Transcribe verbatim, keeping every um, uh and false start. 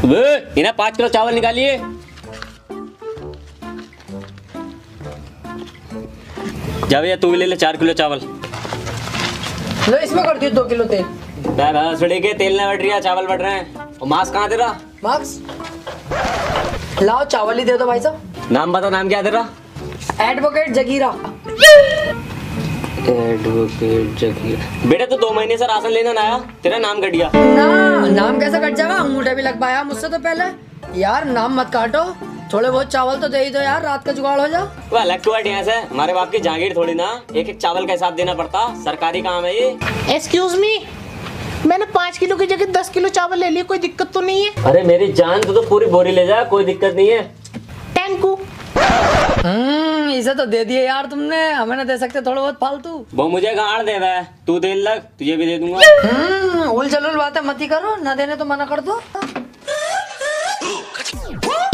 इन्हें पाँच किलो चावल निकालिए। जावे तू भी ले ले चार किलो चावल। लो इसमें कर दियो दो किलो तेल। भैंसड़ी के तेल नहीं बढ़ रही है, चावल बढ़ रहे हैं। और मास्क कहाँ दे रहा? मास्क लाओ, चावल ही दे दो भाई साहब। नाम बता, नाम क्या दे रहा? एडवोकेट जगीरा। एडवोकेट जगीरा। बेटा तो दो महीने से राशन लेना ना आया, तेरा नाम कट गया। ना नाम कैसे कट जाएगा, अंगूठा भी लग पाया मुझसे तो पहले। यार नाम मत काटो, थोड़े बहुत चावल तो दे ही दो यार, रात का जुगाड़ हो जाओ। वह अलग क्यों है से? हमारे बाप की जागीर थोड़ी ना, एक एक चावल का हिसाब देना पड़ता, सरकारी काम है ये। एक्सक्यूज मी, मैंने पाँच किलो की जगह दस किलो चावल ले लिया, कोई दिक्कत तो नहीं है? अरे मेरी जान, तू तो पूरी बोरी ले जा, कोई दिक्कत नहीं है। टैंकू। हम्म इसे तो दे दिए यार तुमने, हमें ना दे सकते थोड़ा बहुत फालतू? वो मुझे गाड़ दे रहा है, तू दे लग, तुझे भी दे दूंगा। हम्म उल चलुल बातें मत ही करो, ना देने तो मना कर दो।